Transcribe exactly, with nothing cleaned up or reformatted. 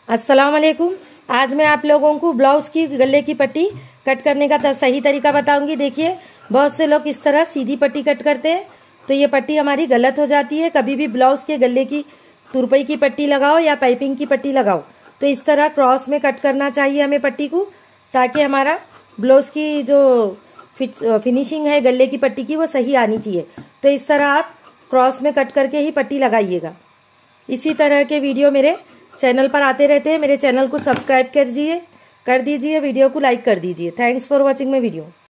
अस्सलाम वालेकुम। आज मैं आप लोगों को ब्लाउज की गले की पट्टी कट करने का सही तरीका बताऊंगी। देखिए, बहुत से लोग इस तरह सीधी पट्टी कट करते हैं तो ये पट्टी हमारी गलत हो जाती है। कभी भी ब्लाउज के गले की तुरपई की पट्टी लगाओ या पाइपिंग की पट्टी लगाओ तो इस तरह क्रॉस में कट करना चाहिए हमें पट्टी को, ताकि हमारा ब्लाउज की जो फिट फिनिशिंग है गले की पट्टी की वो सही आनी चाहिए। तो इस तरह आप क्रॉस में कट करके ही पट्टी लगाइएगा। इसी तरह के वीडियो मेरे चैनल पर आते रहते हैं। मेरे चैनल को सब्सक्राइब कर दीजिए कर दीजिए वीडियो को लाइक कर दीजिए। Thanks for watching my video.